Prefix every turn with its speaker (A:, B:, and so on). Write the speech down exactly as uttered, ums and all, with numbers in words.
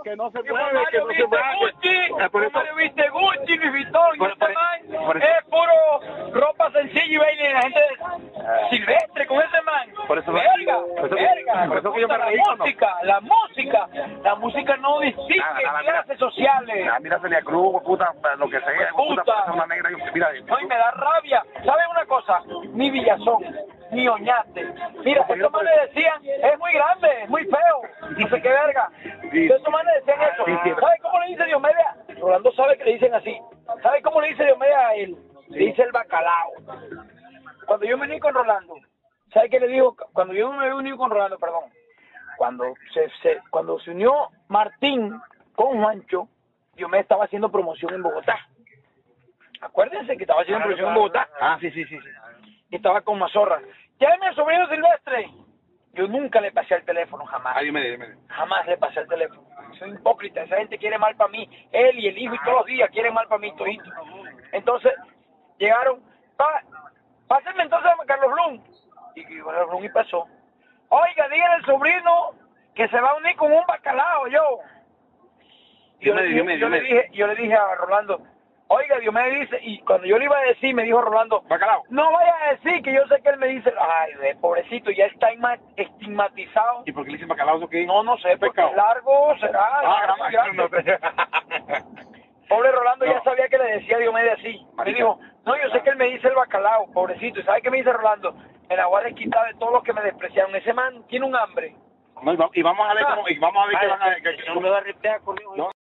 A: que no se
B: Y
A: mueve,
B: Mario
A: que no se
B: viste
A: mueve.
B: Gucci,
A: Eh, por eso-
B: Mario viste Gucci, Louis Vuitton, y
A: Por-
B: este
A: por-
B: man
A: por eso-
B: es puro ropa sencilla y baile de la gente silvestre con ese man.
A: Por eso-
B: verga,
A: por eso-
B: verga,
A: por eso que yo me
B: la
A: reí cuando-
B: música, la música, la música no distingue
A: Nada, nada, mira.
B: clases sociales.
A: Ah, mira, Celia Cruz, puta, lo que sea,
B: Puta.
A: puta, una negra, mira,
B: No, y me da rabia. ¿Saben una cosa? Ni Villazón, ni Oñate. Mira, estos manes decían, es muy grande, es muy feo. No sé qué verga.
A: Sí.
B: Estos manes decían eso.
A: Sí, sí.
B: ¿Sabe cómo le dice Diomedes? Rolando sabe que le dicen así. ¿Sabe cómo le dice Diomedes a él? Le dice el bacalao. Cuando yo me uní con Rolando, ¿sabe qué le digo? Cuando yo me uní con Rolando, perdón. Cuando se, se, cuando se unió Martín con Juancho, Diomedes estaba haciendo promoción en Bogotá. Acuérdense que estaba haciendo promoción en Bogotá.
A: Ah, sí, sí, sí. sí.
B: Y estaba con Mazorra. Llámeme al sobrino Silvestre. Yo nunca le pasé el teléfono, jamás.
A: Ah, dime, dime.
B: Jamás le pasé el teléfono. Soy hipócrita. Esa gente quiere mal para mí. Él y el hijo y todos los días quieren mal para mí, todito. Entonces, llegaron. Pa, pásenme entonces a Carlos Blum. Y Carlos Blum y pasó. Oiga, dígale al sobrino que se va a unir con un bacalao, yo. Y yo,
A: Dime,
B: le dije,
A: dime,
B: yo, le
A: dime.
B: dije, yo le dije a Rolando, oiga, Dios me dice, y cuando yo le iba a decir, me dijo Rolando,
A: Bacalao.
B: no vaya a decir que yo sé que él me dice, ay, de pobrecito, ya está estigma- estigmatizado.
A: ¿Y por qué le dicen bacalao eso qué?
B: No, no sé, porque
A: Pescado.
B: es largo será.
A: Ah,
B: es
A: grande,
B: grande.
A: no sé.
B: Pobre Rolando
A: No.
B: ya sabía que le decía a Diomedes así. Me
A: Marica.
B: dijo, no, yo sé que él me dice el bacalao, pobrecito. ¿Y sabe qué me dice Rolando? Me la voy a desquitar de todos los que me despreciaron. Ese man tiene un hambre.
A: No, y va- y vamos a ver cómo, y vamos a ver qué van a... que- que-
C: Tú me vas a ripear conmigo.
A: No,